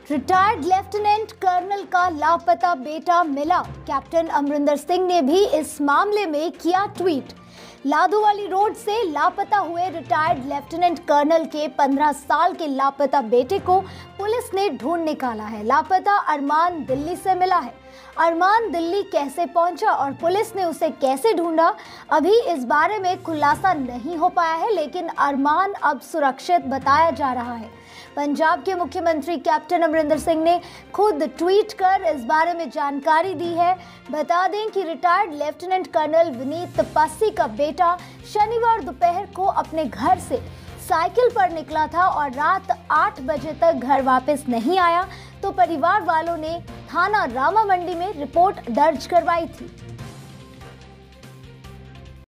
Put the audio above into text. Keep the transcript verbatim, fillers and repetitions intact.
Retired lieutenant colonel का लापता बेटा मिला। कैप्टन अमरिंदर सिंह ने भी इस मामले में किया ट्वीट। लादोवाली रोड से लापता हुए रिटायर्ड लेफ्टिनेंट कर्नल के पंद्रह साल के लापता बेटे को पुलिस ने ढूंढ निकाला है। लापता अरमान दिल्ली से मिला है। अरमान दिल्ली कैसे पहुंचा और पुलिस ने उसे कैसे ढूंढा, अभी इस बारे में खुलासा नहीं हो पाया है, लेकिन अरमान अब सुरक्षित बताया जा रहा है। पंजाब के मुख्यमंत्री कैप्टन अमरिंदर सिंह ने खुद ट्वीट कर इस बारे में जानकारी दी है। बता दें कि retired lieutenant colonel Vineet Tapasi का बेटा शनिवार दोपहर को अपने घर से साइकिल पर निकला था और रात आठ बजे तक घर वापस नहीं आया, तो परिवार वालों ने थाना रामा मंडी में रिपोर्ट दर्ज करवाई थी।